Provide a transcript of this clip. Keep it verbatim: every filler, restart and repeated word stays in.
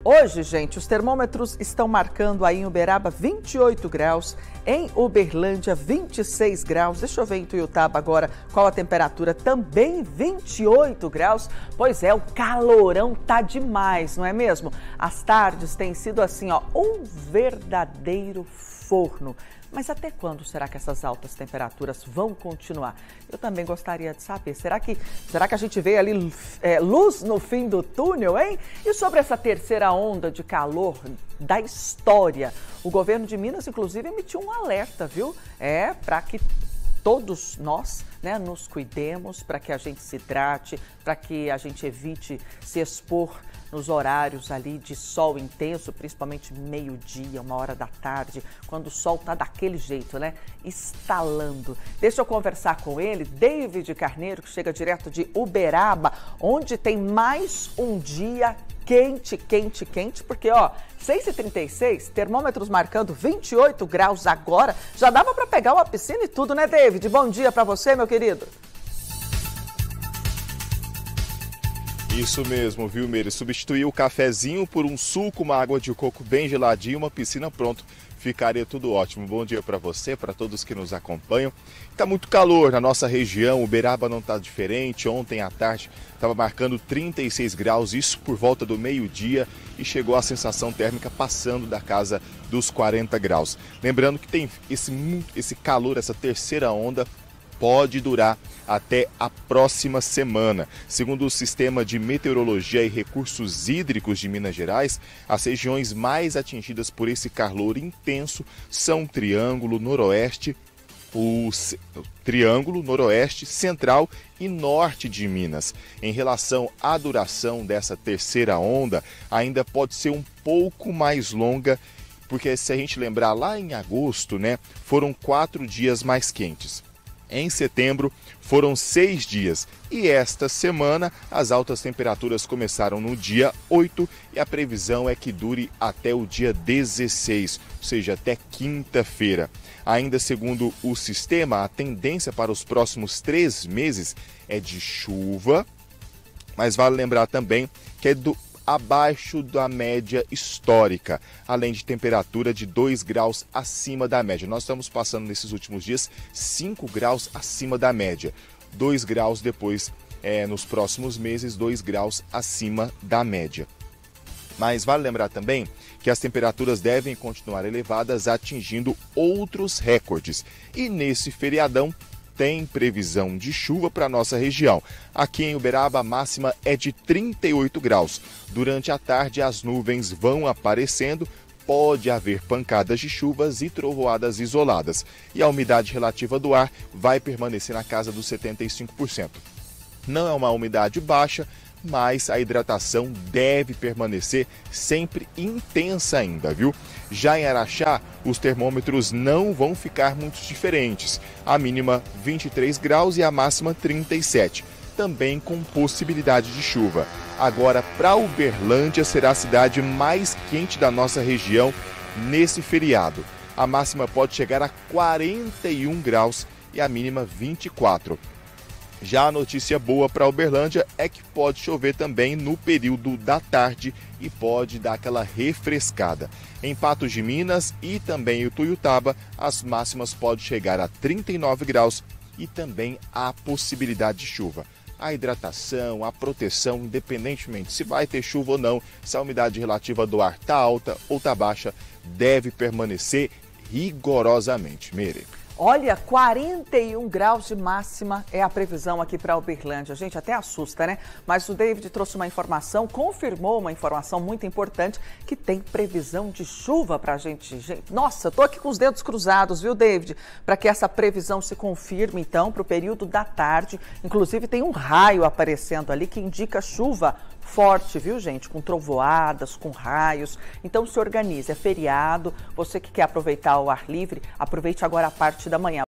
Hoje, gente, os termômetros estão marcando aí em Uberaba vinte e oito graus, em Uberlândia vinte e seis graus. Deixa eu ver em Tuiutaba agora qual a temperatura, também vinte e oito graus. Pois é, o calorão tá demais, não é mesmo? As tardes têm sido assim, ó, um verdadeiro forno. Mas até quando será que essas altas temperaturas vão continuar? Eu também gostaria de saber, será que, será que a gente vê ali é, luz no fim do túnel, hein? E sobre essa terceira onda de calor da história, o governo de Minas, inclusive, emitiu um alerta, viu? É, para que todos nós, né, nos cuidemos, para que a gente se hidrate, para que a gente evite se expor nos horários ali de sol intenso, principalmente meio-dia, uma hora da tarde, quando o sol tá daquele jeito, né? Estalando. Deixa eu conversar com ele, David Carneiro, que chega direto de Uberaba, onde tem mais um dia quente, quente, quente, porque, ó, seis e trinta e seis, termômetros marcando vinte e oito graus agora, já dava para pegar uma piscina e tudo, né, David? Bom dia para você, meu querido. Isso mesmo, viu, Meire? Substituir o cafezinho por um suco, uma água de coco bem geladinha, uma piscina, pronto. Ficaria tudo ótimo. Bom dia para você, para todos que nos acompanham. Tá muito calor na nossa região, Uberaba não tá diferente. Ontem à tarde estava marcando trinta e seis graus, isso por volta do meio-dia, e chegou a sensação térmica passando da casa dos quarenta graus. Lembrando que tem esse, esse calor, essa terceira onda, pode durar até a próxima semana. Segundo o Sistema de Meteorologia e Recursos Hídricos de Minas Gerais, as regiões mais atingidas por esse calor intenso são o Triângulo Noroeste, o Triângulo Noroeste, Central e Norte de Minas. Em relação à duração dessa terceira onda, ainda pode ser um pouco mais longa, porque se a gente lembrar lá em agosto, né, foram quatro dias mais quentes. Em setembro, foram seis dias e esta semana as altas temperaturas começaram no dia oito e a previsão é que dure até o dia dezesseis, ou seja, até quinta-feira. Ainda segundo o sistema, a tendência para os próximos três meses é de chuva, mas vale lembrar também que é do abaixo da média histórica, além de temperatura de dois graus acima da média. Nós estamos passando nesses últimos dias cinco graus acima da média, dois graus depois, é, nos próximos meses, dois graus acima da média. Mas vale lembrar também que as temperaturas devem continuar elevadas, atingindo outros recordes. E nesse feriadão, tem previsão de chuva para a nossa região. Aqui em Uberaba, a máxima é de trinta e oito graus. Durante a tarde, as nuvens vão aparecendo, pode haver pancadas de chuvas e trovoadas isoladas. E a umidade relativa do ar vai permanecer na casa dos setenta e cinco por cento. Não é uma umidade baixa, mas a hidratação deve permanecer sempre intensa ainda, viu? Já em Araxá, os termômetros não vão ficar muito diferentes. A mínima vinte e três graus e a máxima trinta e sete, também com possibilidade de chuva. Agora, para Uberlândia, será a cidade mais quente da nossa região nesse feriado. A máxima pode chegar a quarenta e um graus e a mínima vinte e quatro. Já a notícia boa para Uberlândia é que pode chover também no período da tarde e pode dar aquela refrescada. Em Patos de Minas e também em Tuiutaba, as máximas podem chegar a trinta e nove graus e também há possibilidade de chuva. A hidratação, a proteção, independentemente se vai ter chuva ou não, se a umidade relativa do ar está alta ou está baixa, deve permanecer rigorosamente. Meire. Olha, quarenta e um graus de máxima é a previsão aqui para Uberlândia. Gente, até assusta, né? Mas o David trouxe uma informação, confirmou uma informação muito importante, que tem previsão de chuva para a gente. gente. Nossa, eu tô aqui com os dedos cruzados, viu, David? Para que essa previsão se confirme, então, para o período da tarde. Inclusive, tem um raio aparecendo ali que indica chuva forte, viu, gente? Com trovoadas, com raios. Então, se organize. É feriado. Você que quer aproveitar o ar livre, aproveite agora a parte da manhã.